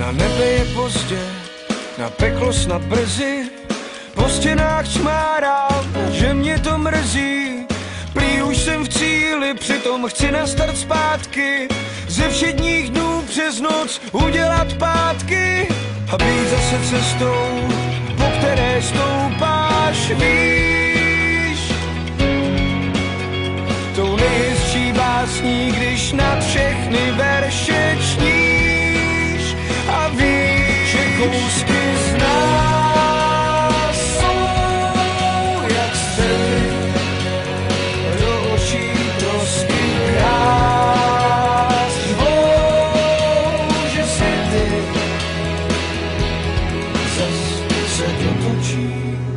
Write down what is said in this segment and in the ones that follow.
Na nebe je pozdě, na peklo snad brzy, po stěnách čmárám, že mě to mrzí. Prý už jsem v cíli, přitom chci na start zpátky, ze všedních dnů přes noc udělat pátky a být zase cestou, po které stoupáš, víš. Tou nejhezčí básní, když nad všechny verše čtíš a víš, že kousky z nás jsou jak střely do očí trosky krás, že světy zas se dotočí.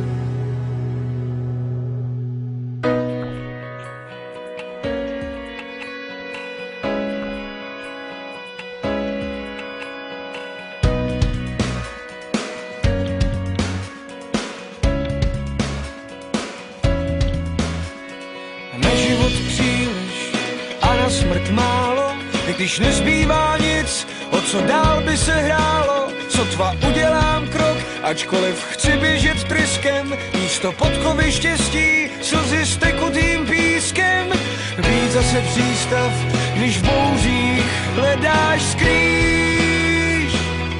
Na život příliš a na smrt málo, i když nezbývá nic, o co dál by se hrálo. Sotva udělám krok, ačkoliv chci běžet tryskem, místo podkovy štěstí, slzy s tekutým pískem. Být zase přístav, když v bouřích hledáš skrýš.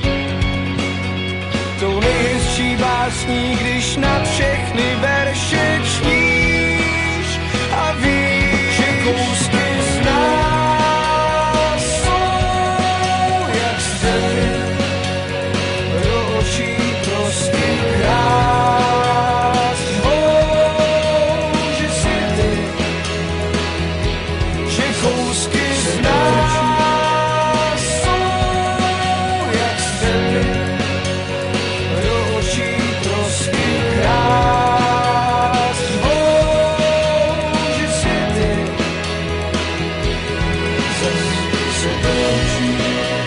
Tou nejhezčí básní, když nad všechny verše čtíš a víš, že kousky z nás jsou jak střely do očí trosky krás, že světy, že kousky z nás jsou jak střely do očí trosky krás, že světy zas se točí.